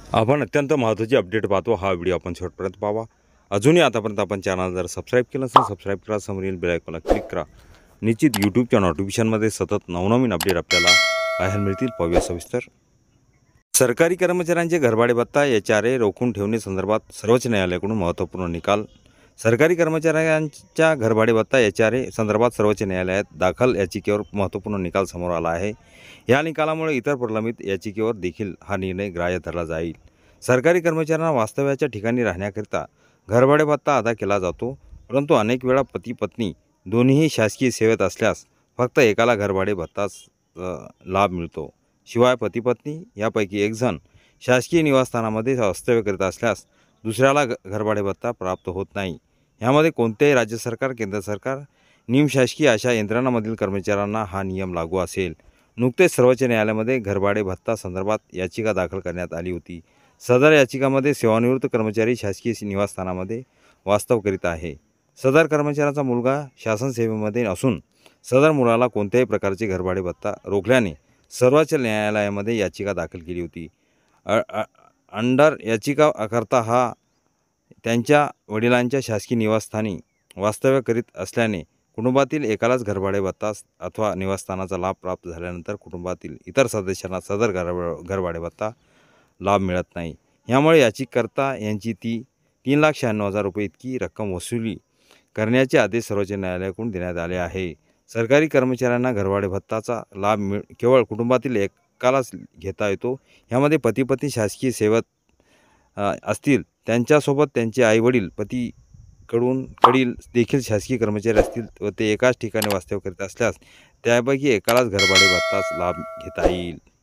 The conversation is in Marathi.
आपण अत्यंत महत्त्वाची अपडेट पाहतो। हा व्हिडिओ आपण शेवटपर्यंत पाहावा। अजूनही आतापर्यंत आपण चॅनल जर सबस्क्राईब केलं नसेल सबस्क्राईब करा, समोरील बेल आयकॉनला क्लिक करा। निश्चित यूट्यूबच्या नोटिफिकेशनमध्ये सतत नवनवीन अपडेट आपल्याला पाहायला मिळतील। पाहूया सविस्तर। सरकारी कर्मचाऱ्यांचे घरभाडे भत्ता एचआरए रोखून ठेवण्यासंदर्भात सर्वोच्च न्यायालयाकडून महत्त्वपूर्ण निकाल। सरकारी कर्मचाऱ्यांच्या घरभाडे भत्ता एचआरए संदर्भात सर्वोच्च न्यायालयात दाखल याचिकेवर महत्त्वपूर्ण निकाल समोर आला आहे। या निकालामुळे इतर प्रलंबित याचिकेवर देखील हा निर्णय ग्राह्य धरला जाईल। सरकारी कर्मचाऱ्यांना वास्तव्याच्या ठिकाणी राहण्याकरिता घरभाडे भत्ता अदा केला जातो, परंतु अनेक वेळा पती पत्नी दोन्हीही शासकीय सेवेत असल्यास फक्त एकाला घरभाडे भत्ताच लाभ मिळतो। शिवाय पती पत्नी यापैकी एक जण शासकीय निवासस्थानामध्ये वास्तव्य करीत असल्यास दुसऱ्याला घरभाडे भत्ता प्राप्त होत नाही। यामध्ये कोणत्याही राज्य सरकार, केंद्र सरकार, निमशासकीय अशा यंत्रणांमधील कर्मचाऱ्यांना हा नियम लागू असेल। नुकतेच सर्वोच्च न्यायालयामध्ये घरभाडे भत्ता संदर्भात याचिका दाखल करण्यात आली होती। सदर याचिकामध्ये सेवानिवृत्त कर्मचारी शासकीय निवासस्थानामध्ये वास्तव करीत आहे। सदर कर्मचाऱ्याचा मुलगा शासन सेवेमध्ये असून सदर मुलाला कोणत्याही प्रकारचे घरभाडे भत्ता रोखल्याने सर्वोच्च न्यायालयामध्ये याचिका दाखल केली होती। अंडर याचिकाकर्ता हा त्यांच्या वडिलांच्या शासकीय निवासस्थानी वास्तव्य करीत असल्याने कुटुंबातील एकालाच घरभाडे भत्ता अथवा निवासस्थानाचा लाभ प्राप्त झाल्यानंतर कुटुंबातील इतर सदस्यांना सदर घरभाडे भत्ता लाभ मिळत नाही। यामुळे याचिकाकर्ता यांची 3,96,000 रुपये इतकी रक्कम वसुली करण्याचे आदेश सर्वोच्च न्यायालयाकडून देण्यात आले आहे। सरकारी कर्मचाऱ्यांना घरभाडे भत्ताचा लाभ केवळ कुटुंबातील एकालाच घेता येतो। यामध्ये पती पत्नी शासकीय सेवेत असतील, त्यांच्यासोबत त्यांचे आईवडील कडील देखील शासकीय कर्मचारी असतील व ते एकाच ठिकाणी वास्तव्य करीत असल्यास त्यापैकी एकालाच घरभाडे भत्ताच लाभ घेता येईल।